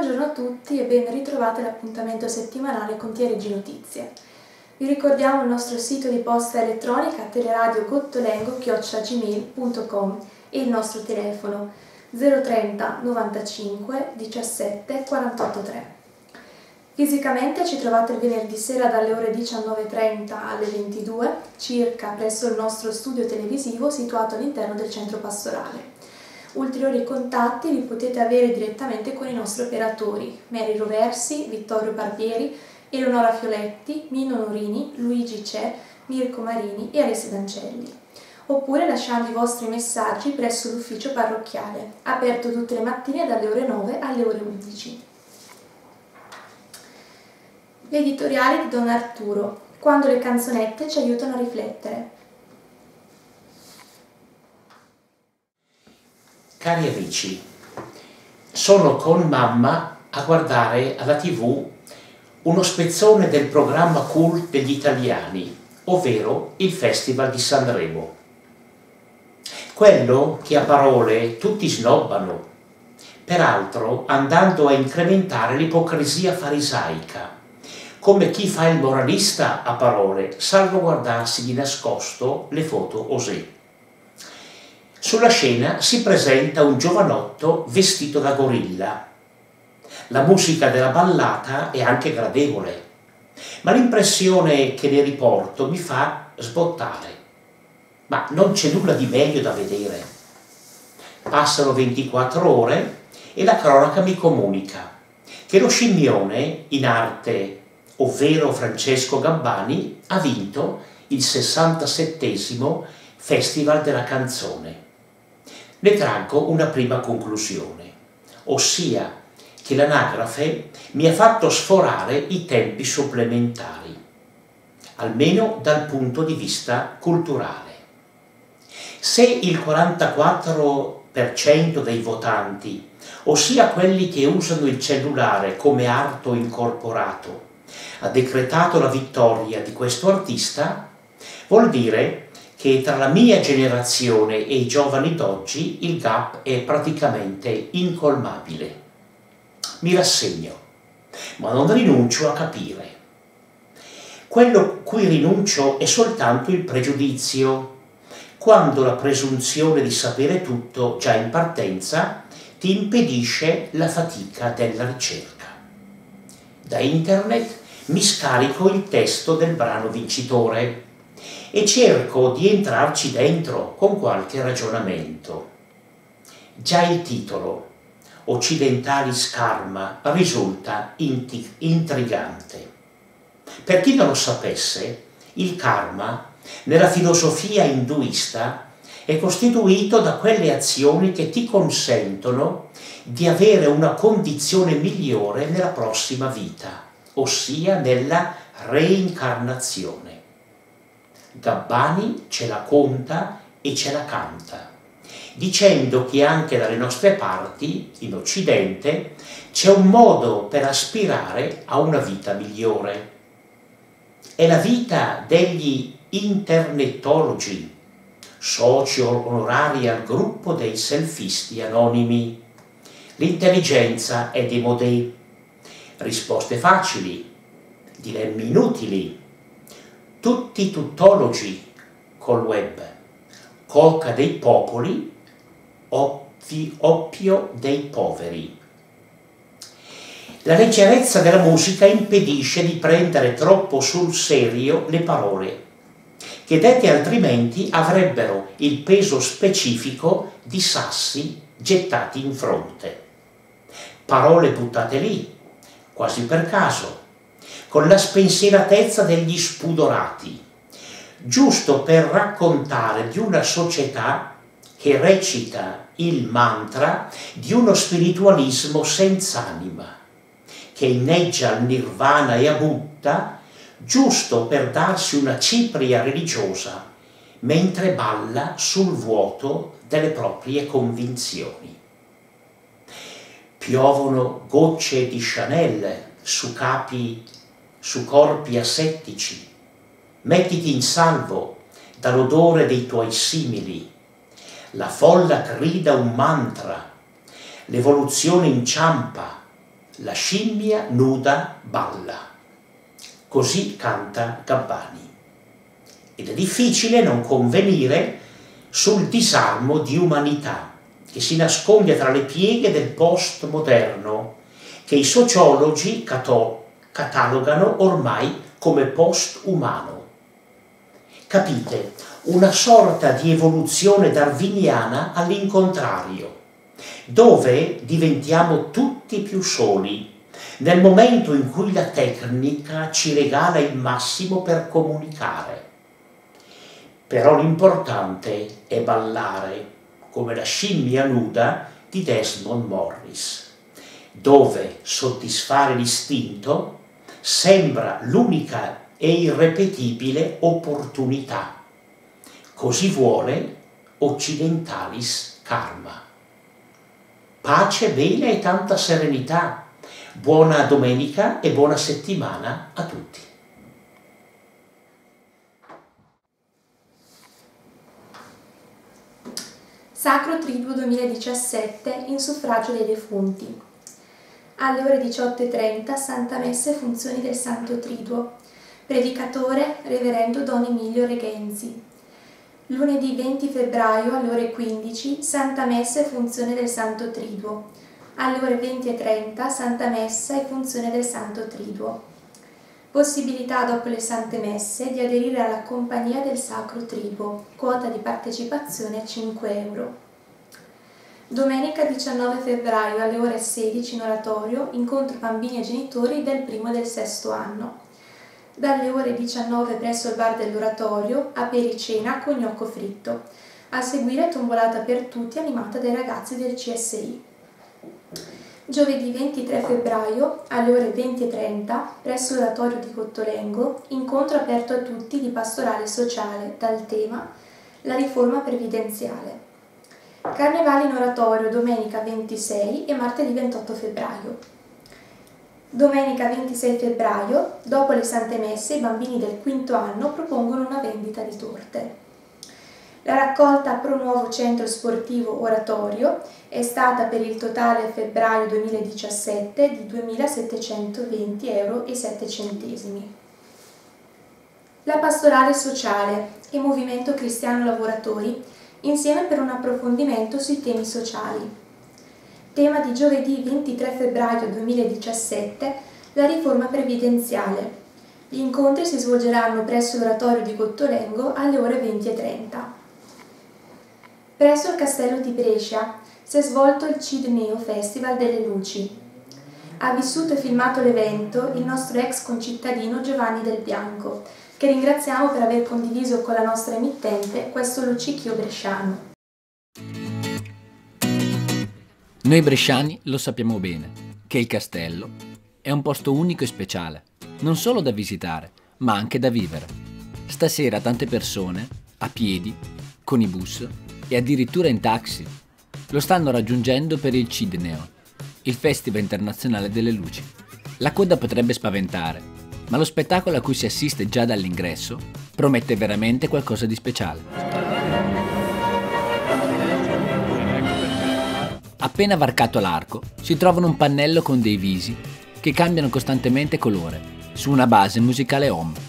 Buongiorno a tutti e ben ritrovati all'appuntamento settimanale con TRG Notizie. Vi ricordiamo il nostro sito di posta elettronica teleradiogotolengo@gmail.com e il nostro telefono 030 95 17 48 3. Fisicamente ci trovate il venerdì sera dalle ore 19:30 alle 22 circa presso il nostro studio televisivo situato all'interno del centro pastorale. Ulteriori contatti li potete avere direttamente con i nostri operatori Mary Roversi, Vittorio Barbieri, Eleonora Fioletti, Mino Norini, Luigi Cè, Mirko Marini e Alessia Dancelli. Oppure lasciando i vostri messaggi presso l'ufficio parrocchiale, aperto tutte le mattine dalle ore 9 alle ore 11. Gli editoriali di Don Arturo, quando le canzonette ci aiutano a riflettere. Cari amici, sono con mamma a guardare alla TV uno spezzone del programma cult degli italiani, ovvero il Festival di Sanremo. Quello che a parole tutti snobbano, peraltro andando a incrementare l'ipocrisia farisaica, come chi fa il moralista a parole, salvo guardarsi di nascosto le foto osè. Sulla scena si presenta un giovanotto vestito da gorilla. La musica della ballata è anche gradevole, ma l'impressione che ne riporto mi fa sbottare. Ma non c'è nulla di meglio da vedere. Passano 24 ore e la cronaca mi comunica che lo scimmione in arte, ovvero Francesco Gabbani, ha vinto il 67° Festival della Canzone. Ne traggo una prima conclusione, ossia che l'anagrafe mi ha fatto sforare i tempi supplementari, almeno dal punto di vista culturale. Se il 44% dei votanti, ossia quelli che usano il cellulare come arto incorporato, ha decretato la vittoria di questo artista, vuol dire che tra la mia generazione e i giovani d'oggi il gap è praticamente incolmabile. Mi rassegno, ma non rinuncio a capire. Quello cui rinuncio è soltanto il pregiudizio, quando la presunzione di sapere tutto già in partenza ti impedisce la fatica della ricerca. Da internet mi scarico il testo del brano vincitore e cerco di entrarci dentro con qualche ragionamento. Già il titolo, Occidentalis Karma, risulta intrigante. Per chi non lo sapesse, il karma, nella filosofia induista, è costituito da quelle azioni che ti consentono di avere una condizione migliore nella prossima vita, ossia nella reincarnazione. Gabbani ce la conta e ce la canta, dicendo che anche dalle nostre parti, in Occidente, c'è un modo per aspirare a una vita migliore. È la vita degli internetologi, soci onorari al gruppo dei selfisti anonimi. L'intelligenza è demodé, risposte facili, dilemmi inutili, tutti tuttologi col web, coca dei popoli, oppio dei poveri. La leggerezza della musica impedisce di prendere troppo sul serio le parole, che dette altrimenti avrebbero il peso specifico di sassi gettati in fronte. Parole buttate lì, quasi per caso, con la spensieratezza degli spudorati, giusto per raccontare di una società che recita il mantra di uno spiritualismo senza anima, che inneggia al nirvana e a Buddha giusto per darsi una cipria religiosa, mentre balla sul vuoto delle proprie convinzioni. Piovono gocce di Chanel su corpi assettici. Mettiti in salvo dall'odore dei tuoi simili. La folla grida un mantra. L'evoluzione inciampa. la scimmia nuda balla. Così canta Gabbani. Ed è difficile non convenire sul disarmo di umanità che si nasconde tra le pieghe del postmoderno, che i sociologi catalogano ormai come post-umano. Capite? Una sorta di evoluzione darwiniana all'incontrario, dove diventiamo tutti più soli, nel momento in cui la tecnica ci regala il massimo per comunicare. Però l'importante è ballare, come la scimmia nuda di Desmond Morris, dove soddisfare l'istinto sembra l'unica e irrepetibile opportunità. Così vuole Occidentalis Karma. Pace, bene e tanta serenità. Buona domenica e buona settimana a tutti. Sacro Triduo 2017 in suffragio dei defunti. Alle ore 18:30 Santa Messa e funzioni del Santo Triduo. Predicatore Reverendo Don Emilio Regenzi. Lunedì 20 febbraio alle ore 15 Santa Messa e funzione del Santo Triduo. Alle ore 20:30 Santa Messa e funzione del Santo Triduo. Possibilità dopo le Sante Messe di aderire alla Compagnia del Sacro Triduo, quota di partecipazione 5 euro. Domenica 19 febbraio alle ore 16 in oratorio, incontro bambini e genitori del primo e del sesto anno. Dalle ore 19 presso il bar dell'oratorio, apericena con gnocco fritto. A seguire tombolata per tutti animata dai ragazzi del CSI. Giovedì 23 febbraio alle ore 20:30 presso l'oratorio di Cottolengo, incontro aperto a tutti di pastorale sociale dal tema La riforma previdenziale. Carnevale in oratorio domenica 26 e martedì 28 febbraio. Domenica 26 febbraio, dopo le Sante Messe, i bambini del quinto anno propongono una vendita di torte. La raccolta Pronuovo Centro Sportivo Oratorio è stata per il totale febbraio 2017 di 2.720,07 euro. La Pastorale Sociale e Movimento Cristiano Lavoratori insieme per un approfondimento sui temi sociali. Tema di giovedì 23 febbraio 2017, la riforma previdenziale. Gli incontri si svolgeranno presso l'oratorio di Cottolengo alle ore 20:30. Presso il Castello di Brescia si è svolto il CIDNEO Festival delle Luci. Ha vissuto e filmato l'evento il nostro ex concittadino Giovanni Del Bianco, che ringraziamo per aver condiviso con la nostra emittente questo luccichio bresciano. Noi bresciani lo sappiamo bene, che il castello è un posto unico e speciale, non solo da visitare, ma anche da vivere. Stasera tante persone, a piedi, con i bus e addirittura in taxi, lo stanno raggiungendo per il CIDNEO, il Festival Internazionale delle Luci. La coda potrebbe spaventare, ma lo spettacolo a cui si assiste già dall'ingresso promette veramente qualcosa di speciale. Appena varcato l'arco, si trovano un pannello con dei visi che cambiano costantemente colore, su una base musicale home.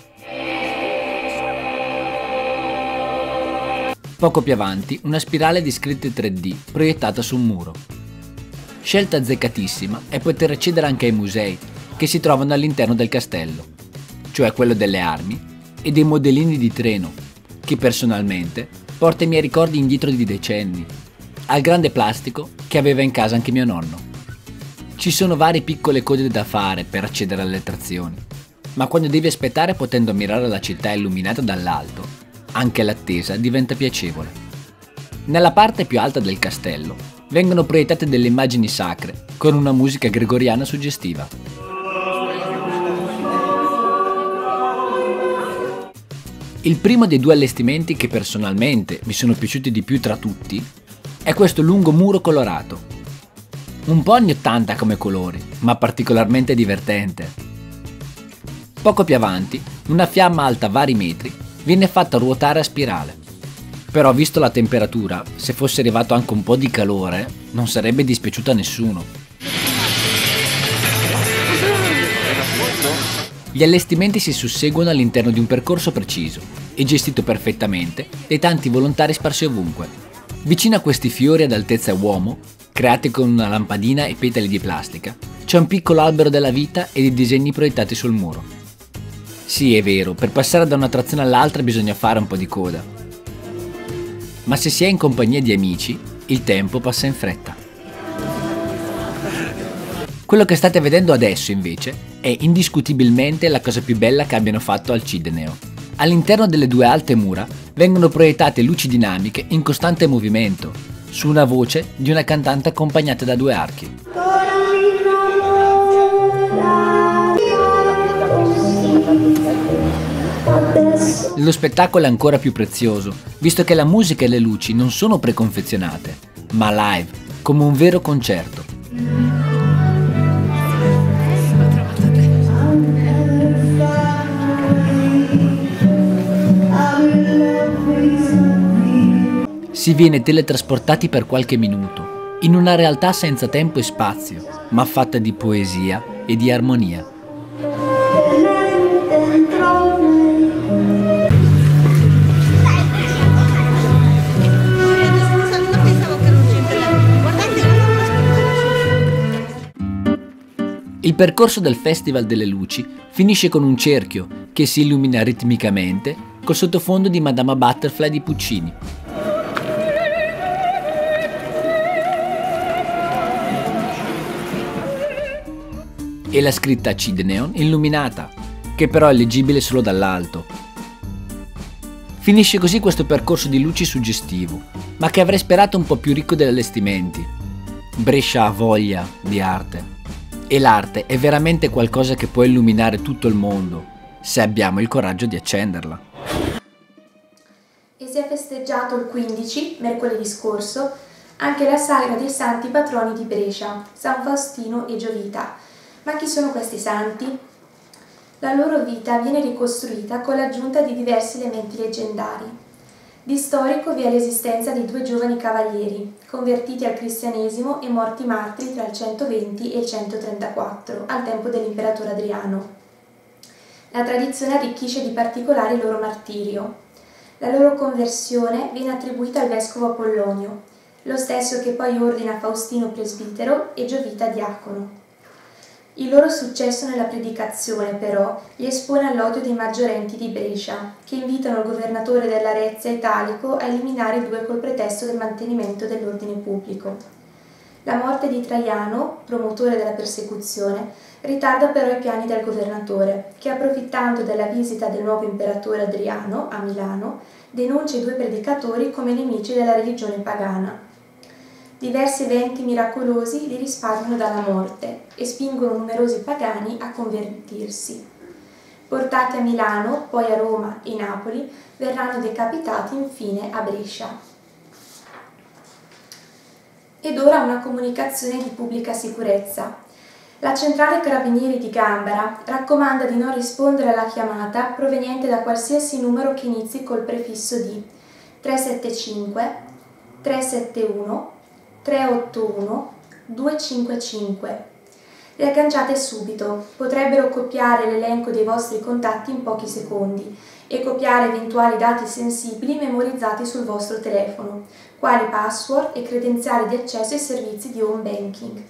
Poco più avanti, una spirale di scritte 3D proiettata su un muro. Scelta azzeccatissima è poter accedere anche ai musei che si trovano all'interno del castello, cioè quello delle armi e dei modellini di treno, che personalmente porta i miei ricordi indietro di decenni, al grande plastico che aveva in casa anche mio nonno. Ci sono varie piccole code da fare per accedere alle attrazioni, ma quando devi aspettare potendo ammirare la città illuminata dall'alto, anche l'attesa diventa piacevole. Nella parte più alta del castello vengono proiettate delle immagini sacre con una musica gregoriana suggestiva. Il primo dei due allestimenti che personalmente mi sono piaciuti di più tra tutti è questo lungo muro colorato. Un po' anni 80 come colori, ma particolarmente divertente. Poco più avanti, una fiamma alta vari metri viene fatta ruotare a spirale. Però visto la temperatura, se fosse arrivato anche un po' di calore, non sarebbe dispiaciuto a nessuno. Gli allestimenti si susseguono all'interno di un percorso preciso e gestito perfettamente dai tanti volontari sparsi ovunque. Vicino a questi fiori ad altezza uomo, creati con una lampadina e petali di plastica, c'è un piccolo albero della vita e dei disegni proiettati sul muro. Sì, è vero, per passare da un'attrazione all'altra bisogna fare un po' di coda. Ma se si è in compagnia di amici, il tempo passa in fretta. Quello che state vedendo adesso, invece, è indiscutibilmente la cosa più bella che abbiano fatto al Cideneo. All'interno delle due alte mura vengono proiettate luci dinamiche in costante movimento, su una voce di una cantante accompagnata da due archi. Lo spettacolo è ancora più prezioso, visto che la musica e le luci non sono preconfezionate, ma live, come un vero concerto. Si viene teletrasportati per qualche minuto, in una realtà senza tempo e spazio, ma fatta di poesia e di armonia. Il percorso del Festival delle Luci finisce con un cerchio che si illumina ritmicamente col sottofondo di Madama Butterfly di Puccini. E la scritta Cideneon illuminata, che però è leggibile solo dall'alto. Finisce così questo percorso di luci suggestivo, ma che avrei sperato un po' più ricco degli allestimenti. Brescia ha voglia di arte. E l'arte è veramente qualcosa che può illuminare tutto il mondo, se abbiamo il coraggio di accenderla. E si è festeggiato il 15, mercoledì scorso, anche la sagra dei santi patroni di Brescia, San Faustino e Giovita. Ma chi sono questi santi? La loro vita viene ricostruita con l'aggiunta di diversi elementi leggendari. Di storico vi è l'esistenza di due giovani cavalieri, convertiti al cristianesimo e morti martiri tra il 120 e il 134, al tempo dell'imperatore Adriano. La tradizione arricchisce di particolare il loro martirio. La loro conversione viene attribuita al vescovo Apollonio, lo stesso che poi ordina Faustino presbitero e Giovita diacono. Il loro successo nella predicazione, però, li espone all'odio dei maggiorenti di Brescia, che invitano il governatore dell'Arezia Italico a eliminare i due col pretesto del mantenimento dell'ordine pubblico. La morte di Traiano, promotore della persecuzione, ritarda però i piani del governatore, che approfittando della visita del nuovo imperatore Adriano a Milano, denuncia i due predicatori come nemici della religione pagana. Diversi eventi miracolosi li risparmiano dalla morte e spingono numerosi pagani a convertirsi. Portati a Milano, poi a Roma e Napoli, verranno decapitati infine a Brescia. Ed ora una comunicazione di pubblica sicurezza. La centrale Carabinieri di Gambara raccomanda di non rispondere alla chiamata proveniente da qualsiasi numero che inizi col prefisso di 375, 371, 381 255. Le agganciate subito, potrebbero copiare l'elenco dei vostri contatti in pochi secondi e copiare eventuali dati sensibili memorizzati sul vostro telefono, quali password e credenziali di accesso ai servizi di home banking.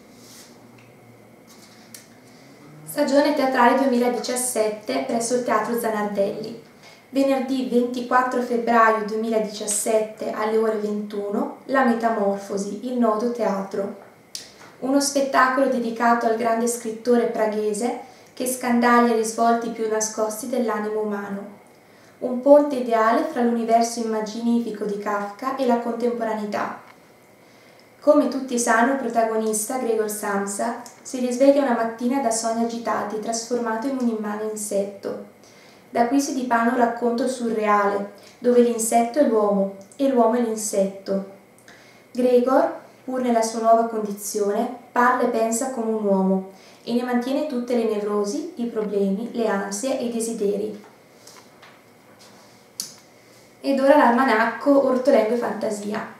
Stagione teatrale 2017 presso il Teatro Zanardelli. Venerdì 24 febbraio 2017 alle ore 21, La Metamorfosi, il Nodo Teatro. Uno spettacolo dedicato al grande scrittore praghese che scandaglia i risvolti più nascosti dell'animo umano. Un ponte ideale fra l'universo immaginifico di Kafka e la contemporaneità. Come tutti sanno, il protagonista, Gregor Samsa, si risveglia una mattina da sogni agitati, trasformato in un immane insetto. Da qui si dipana un racconto surreale, dove l'insetto è l'uomo e l'uomo è l'insetto. Gregor, pur nella sua nuova condizione, parla e pensa come un uomo e ne mantiene tutte le nevrosi, i problemi, le ansie e i desideri. Ed ora l'almanacco Ortolengo e Fantasia.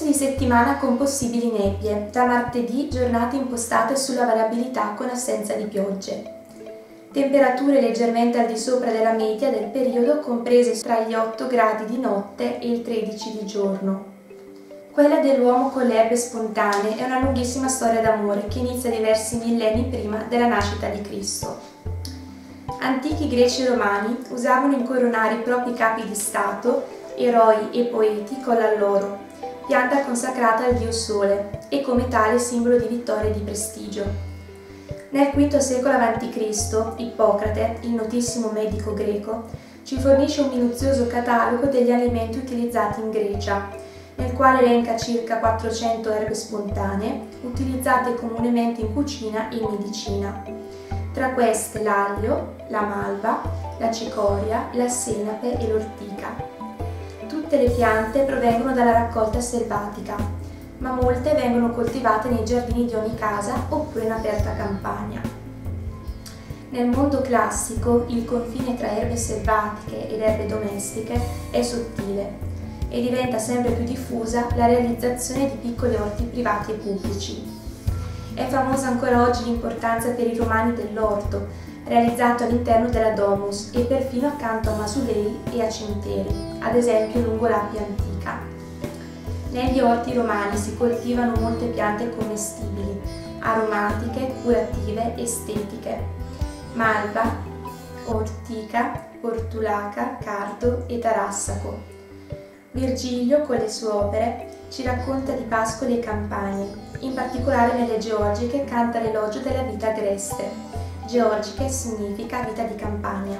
Inizio di settimana con possibili nebbie, da martedì giornate impostate sulla variabilità con assenza di piogge. Temperature leggermente al di sopra della media del periodo, comprese tra gli 8 gradi di notte e i 13 di giorno. Quella dell'uomo con le erbe spontanee è una lunghissima storia d'amore che inizia diversi millenni prima della nascita di Cristo. Antichi greci e romani usavano incoronare i propri capi di stato, eroi e poeti con l'alloro, pianta consacrata al dio Sole e come tale simbolo di vittoria e di prestigio. Nel V secolo a.C., Ippocrate, il notissimo medico greco, ci fornisce un minuzioso catalogo degli alimenti utilizzati in Grecia, nel quale elenca circa 400 erbe spontanee utilizzate comunemente in cucina e in medicina. Tra queste l'aglio, la malva, la cicoria, la senape e l'ortica. Tutte le piante provengono dalla raccolta selvatica, ma molte vengono coltivate nei giardini di ogni casa oppure in aperta campagna. Nel mondo classico il confine tra erbe selvatiche ed erbe domestiche è sottile e diventa sempre più diffusa la realizzazione di piccoli orti privati e pubblici. È famosa ancora oggi l'importanza per i romani dell'orto, realizzato all'interno della domus e perfino accanto a mausolei e a cimiteri, ad esempio lungo l'Appia Antica. Negli orti romani si coltivano molte piante commestibili, aromatiche, curative, estetiche: malva, ortica, portulaca, cardo e tarassaco. Virgilio, con le sue opere, ci racconta di pascoli e campagne, in particolare nelle Georgiche canta l'elogio della vita agreste. Georgiche significa vita di campagna.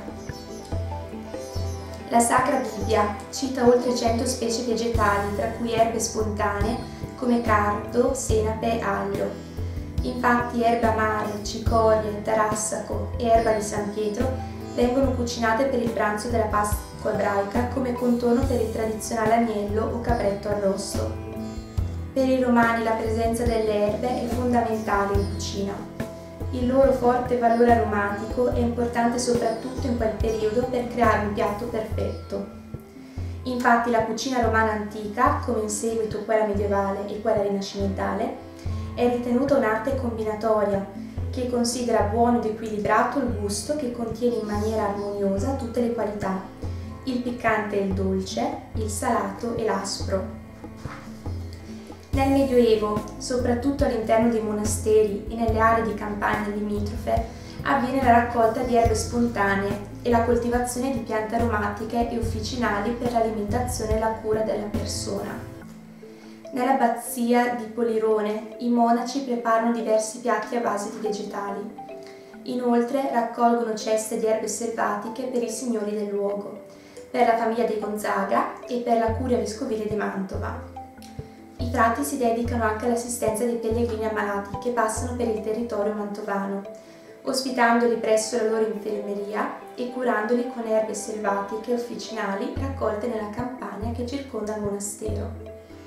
La Sacra Bibbia cita oltre 100 specie vegetali, tra cui erbe spontanee come cardo, senape e aglio. Infatti erba amare, cicorie, tarassaco e erba di San Pietro vengono cucinate per il pranzo della Pasqua ebraica come contorno per il tradizionale agnello o capretto arrosto. Per i romani la presenza delle erbe è fondamentale in cucina. Il loro forte valore aromatico è importante soprattutto in quel periodo per creare un piatto perfetto. Infatti la cucina romana antica, come in seguito quella medievale e quella rinascimentale, è ritenuta un'arte combinatoria che considera buono ed equilibrato il gusto che contiene in maniera armoniosa tutte le qualità: il piccante e il dolce, il salato e l'aspro. Nel Medioevo, soprattutto all'interno dei monasteri e nelle aree di campagna limitrofe, avviene la raccolta di erbe spontanee e la coltivazione di piante aromatiche e officinali per l'alimentazione e la cura della persona. Nell'abbazia di Polirone i monaci preparano diversi piatti a base di vegetali. Inoltre raccolgono ceste di erbe selvatiche per i signori del luogo, per la famiglia dei Gonzaga e per la curia vescovile di Mantova. I frati si dedicano anche all'assistenza dei pellegrini ammalati che passano per il territorio mantovano, ospitandoli presso la loro infermeria e curandoli con erbe selvatiche e officinali raccolte nella campagna che circonda il monastero.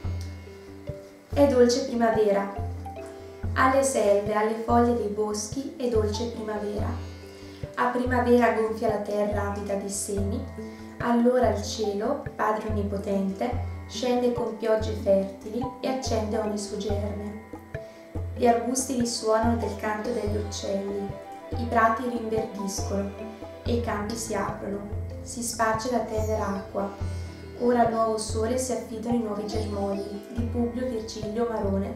È dolce primavera. Alle selve, alle foglie dei boschi è dolce primavera. A primavera gonfia la terra avida di semi, allora il cielo, Padre Onnipotente, scende con piogge fertili e accende ogni suo germe. Gli arbusti risuonano del canto degli uccelli, i prati rinverdiscono e i campi si aprono, si sparge la tenera acqua. Ora al nuovo sole si affidano i nuovi germogli di Publio Virgilio Marone.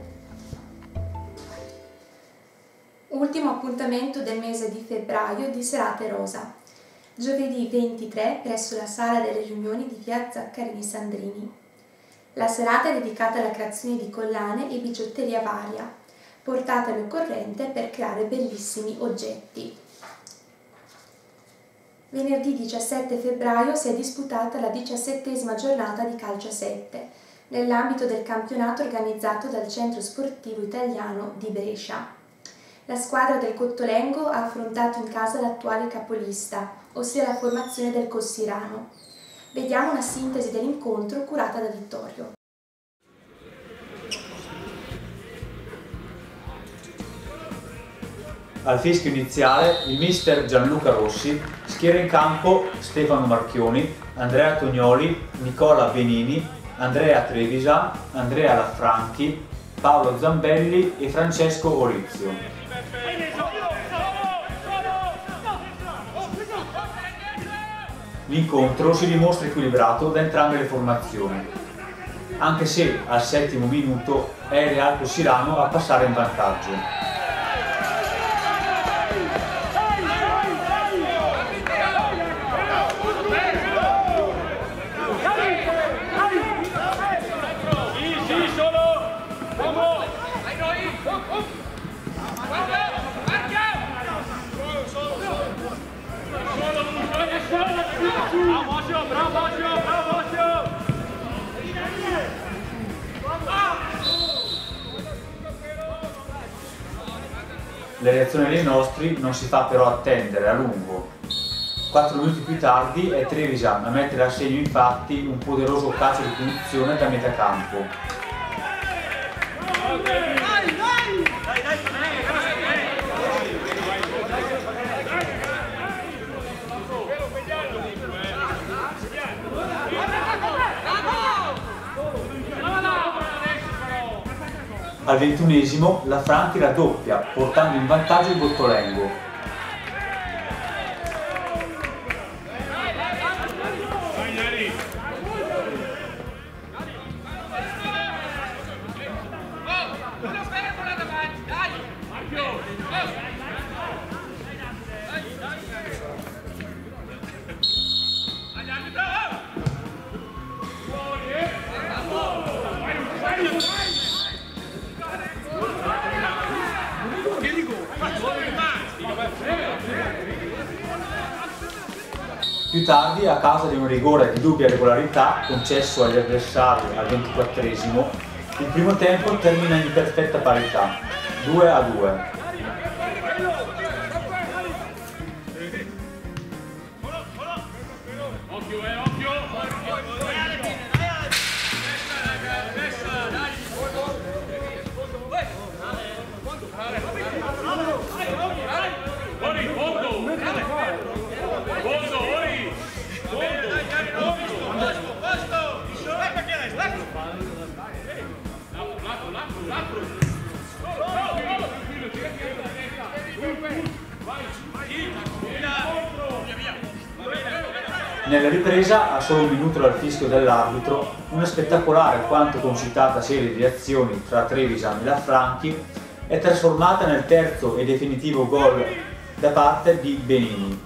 Ultimo appuntamento del mese di febbraio di Serate Rosa. Giovedì 23 presso la Sala delle Riunioni di via Zaccarini Sandrini. La serata è dedicata alla creazione di collane e bigiotteria varia, portata all'occorrente per creare bellissimi oggetti. Venerdì 17 febbraio si è disputata la 17ª giornata di calcio a 7, nell'ambito del campionato organizzato dal Centro Sportivo Italiano di Brescia. La squadra del Cottolengo ha affrontato in casa l'attuale capolista, ossia la formazione del Cossirano. Vediamo una sintesi dell'incontro curata da Vittorio. Al fischio iniziale il mister Gianluca Rossi schiera in campo Stefano Marchioni, Andrea Tognoli, Nicola Benini, Andrea Trevisan, Andrea Lafranchi, Paolo Zambelli e Francesco Orizio. L'incontro si dimostra equilibrato da entrambe le formazioni, anche se al 7° minuto è il Real Sirano a passare in vantaggio. La reazione dei nostri non si fa però attendere a lungo. 4 minuti più tardi è Trevisan a mettere a segno infatti un poderoso calcio di punizione da metà campo. Al 21esimo la Franchi raddoppia, portando in vantaggio il Gottolengo. Più tardi, a causa di un rigore di dubbia regolarità concesso agli avversari al 24esimo, il primo tempo termina in perfetta parità, 2-2. Nella ripresa, a solo un minuto dal fischio dell'arbitro, una spettacolare quanto concitata serie di azioni tra Trevisan e Lafranchi è trasformata nel terzo e definitivo gol da parte di Benini.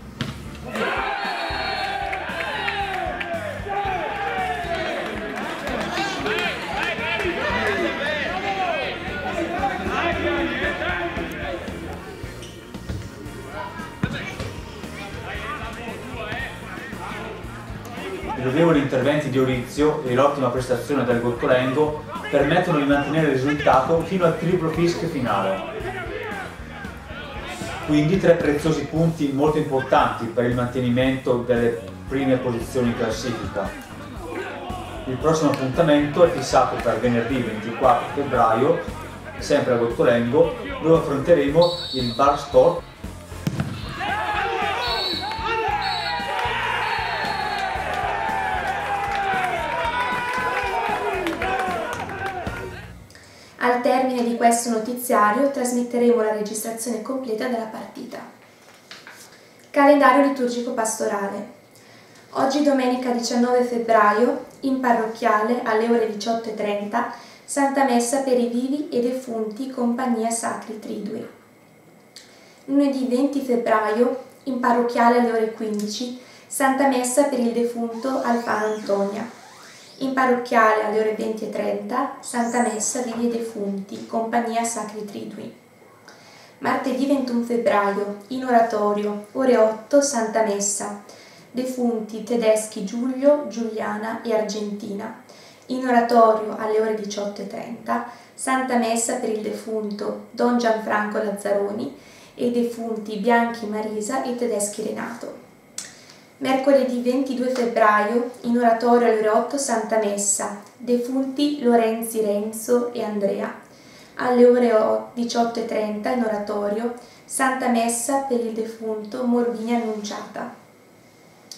I lodevoli interventi di Orizio e l'ottima prestazione del Gottolengo permettono di mantenere il risultato fino al triplo fischio finale. Quindi 3 preziosi punti molto importanti per il mantenimento delle prime posizioni in classifica. Il prossimo appuntamento è fissato per venerdì 24 febbraio, sempre a Gottolengo, dove affronteremo il Bar Sport. Al termine di questo notiziario trasmetteremo la registrazione completa della partita. Calendario liturgico pastorale. Oggi domenica 19 febbraio, in parrocchiale alle ore 18:30, Santa Messa per i vivi e defunti Compagnia Sacri Tridui. Lunedì 20 febbraio, in parrocchiale alle ore 15, Santa Messa per il defunto Alfano Antonia. In parrocchiale alle ore 20:30, Santa Messa vivi e defunti, Compagnia Sacri Tridui. Martedì 21 febbraio, in oratorio, ore 8, Santa Messa, defunti tedeschi Giulio, Giuliana e Argentina. In oratorio alle ore 18:30, Santa Messa per il defunto Don Gianfranco Lazzaroni e i defunti Bianchi Marisa e tedeschi Renato. Mercoledì 22 febbraio, in oratorio alle ore 8, Santa Messa, defunti Lorenzi Renzo e Andrea. Alle ore 18:30, in oratorio, Santa Messa per il defunto Morbini Annunciata.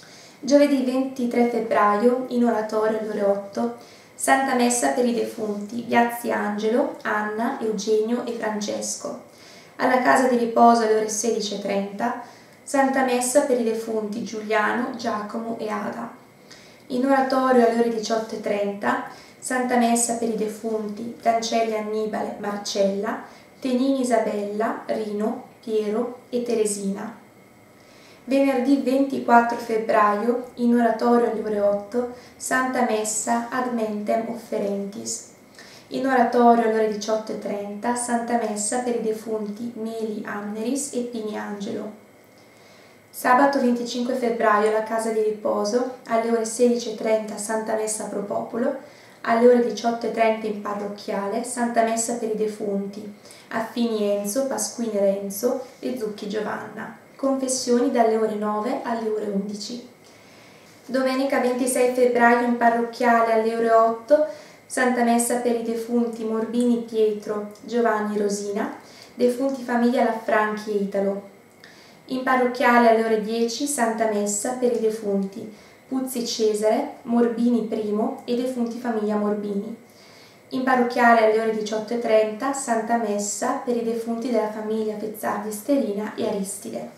Giovedì 23 febbraio, in oratorio alle ore 8, Santa Messa per i defunti, Viazzi Angelo, Anna, Eugenio e Francesco. Alla casa di riposo alle ore 16:30, Santa Messa per i defunti, Giuliano, Giacomo e Ada. In oratorio alle ore 18:30, Santa Messa per i defunti, Cancelli Annibale, Marcella, Tenini Isabella, Rino, Piero e Teresina. Venerdì 24 febbraio, in oratorio alle ore 8, Santa Messa ad mentem offerentis. In oratorio alle ore 18:30, Santa Messa per i defunti Meli Amneris e Pini Angelo. Sabato 25 febbraio alla casa di riposo, alle ore 16:30 Santa Messa pro popolo, alle ore 18:30 in parrocchiale Santa Messa per i defunti, Affini Enzo, Pasquini Renzo e Zucchi Giovanna. Confessioni dalle ore 9 alle ore 11. Domenica 26 febbraio in parrocchiale alle ore 8, Santa Messa per i defunti Morbini Pietro, Giovanni Rosina, defunti famiglia Laffranchi e Italo. In parrocchiale alle ore 10, Santa Messa per i defunti Puzzi Cesare, Morbini Primo e defunti famiglia Morbini. In parrocchiale alle ore 18:30, Santa Messa per i defunti della famiglia Pezzardi Sterina e Aristide.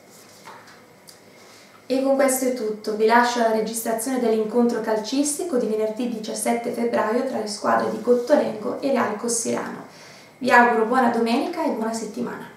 E con questo è tutto, vi lascio la registrazione dell'incontro calcistico di venerdì 17 febbraio tra le squadre di Cottolengo e Reale Cossirano. Vi auguro buona domenica e buona settimana.